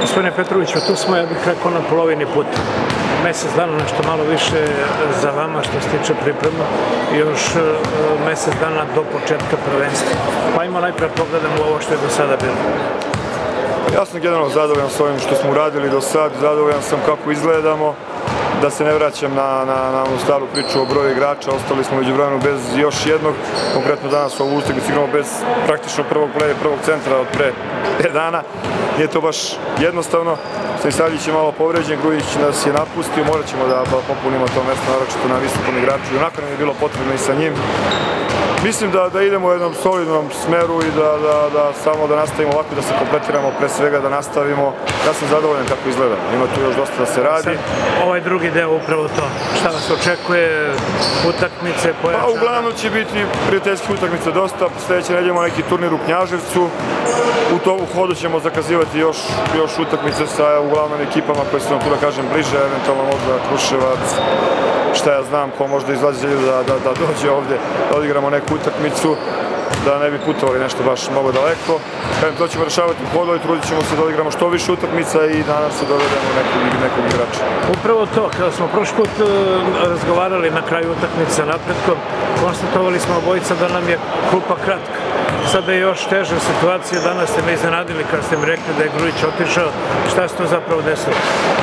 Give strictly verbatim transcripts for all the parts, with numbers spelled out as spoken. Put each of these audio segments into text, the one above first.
Gospodine Petroviću, tu smo, ja bih rekao, na polovini puta. Mesec dana, nešto malo više za vama što se tiče priprema i još mesec dana do početka prvenstva. Pa ima najprej pogledamo ovo što je do sada bilo. Ja sam generalno zadovoljan s ovim što smo uradili do sad, zadovoljan sam kako izgledamo, da se ne vraćam na, na, na onu staru priču o broju igrača, ostali smo među vremenu bez još jednog, konkretno danas u ovu utakmicu igramo bez praktično prvog playa, prvog centra od pre pet dana, nije to baš jednostavno, Stanisavljević je malo povređen, Grujić nas je napustio, morat ćemo da popunimo to mesto, naročito na visokom igraču, i onako nam je bilo potrebno i sa njim. Mislim da, da idemo u jednom solidnom smeru i da, da, da samo da nastavimo ovako, da se kompletiramo, pre svega da nastavimo. Ja sam zadovoljan kako izgleda, ima tu još dosta da se radi. Sad, ovaj drugi deo upravo to, šta vas očekuje, utakmice, pojačane? Pa uglavnom će biti prijateljskih utakmica dosta, sljedeće nedelje imamo neki turnir u Knjaževcu, u to u hodu ćemo zakazivati još, još utakmice sa uglavnom ekipama koje su nam tu, da kažem, bliže, eventualno možda Kruševac, šta ja znam, ko možda izlazi da, da, da dođe ovdje, da odigramo neku utakmicu, da ne bi putovali nešto baš mnogo daleko. To ćemo rešavati u hodu i trudit ćemo se da odigramo što više utakmica i nadam se dovedemo nekog, nekog igrača. Upravo to, kada smo prošli put razgovarali na kraju utakmice napretkom, konstatovali smo obojica da nam je klupa kratka. Sada je još teža situacija, danas ste me iznenadili kada ste mi rekli da je Grujić otišao. Šta se to zapravo desilo?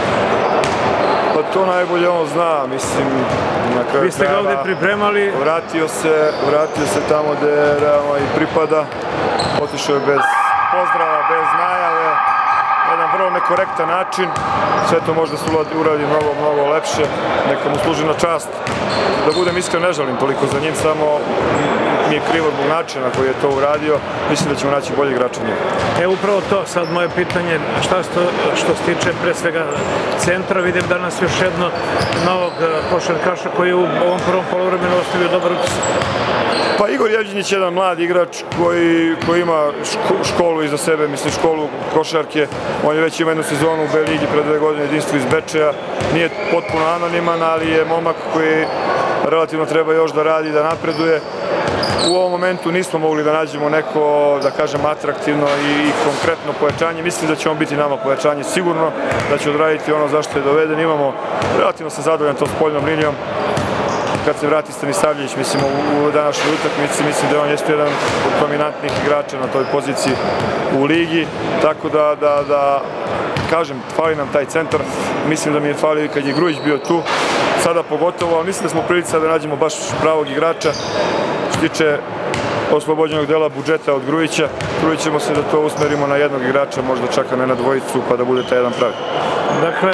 Pa to najbolje on zna, mislim, na kraju Vi ste ga ovdje pripremali? Vratio se, vratio se tamo gde realno i pripada, otišao je bez pozdrava, bez najave, jedan vrlo nekorektan način, sve to možda se uradi mnogo, mnogo lepše, neka mu služi na čast. Da budem iskren, ne žalim toliko za njim, samo mi je krivo zbog načina koji je to uradio, mislim da ćemo naći bolje igrača njega. E, upravo to, sad moje pitanje, šta što, što se tiče pre svega centra, vidim danas još jedno novog košarkaša koji je u ovom prvom poluvremenu ostavio dobar utisak. Pa Igor Jevđinić je jedan mlad igrač koji, koji ima školu iza sebe, mislim školu košarke, on je već ima jednu sezonu u B ligi pre dve godine, jedinstvo iz Bečeja, nije potpuno anoniman, ali je momak koji relativno treba još da radi, da napreduje. U ovom momentu nismo mogli da nađemo neko, da kažem, atraktivno i konkretno pojačanje. Mislim da će on biti nama pojačanje sigurno, da će odraditi ono zašto je doveden. Imamo, relativno sam zadovoljan to spoljnom linijom. Kad se vrati Stanisavljević, mislim, u današnjoj utakmici, mislim da on jeste jedan od dominantnih igrača na toj poziciji u ligi. Tako da, da, da kažem, fali nam taj centar. Mislim da mi je falio i kad je Grujić bio tu. Sada pogotovo, ali mislim da smo prilici da nađemo baš pravog igrača. Što tiče oslobođenog dela budžeta od Grujića, trudit ćemo se da to usmerimo na jednog igrača, možda čak ne na dvojicu, pa da bude taj jedan pravi. Dakle,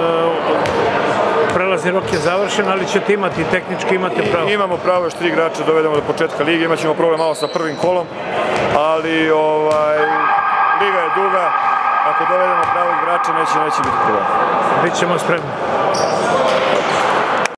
prelazni rok je završen, ali ćete imati, tehnički imate pravo? Imamo pravo, još tri igrača dovedemo do početka lige, imat ćemo problem malo sa prvim kolom, ali ovaj, liga je duga, ako dovedemo pravog igrača neće, neće biti problem. Bićemo spremni.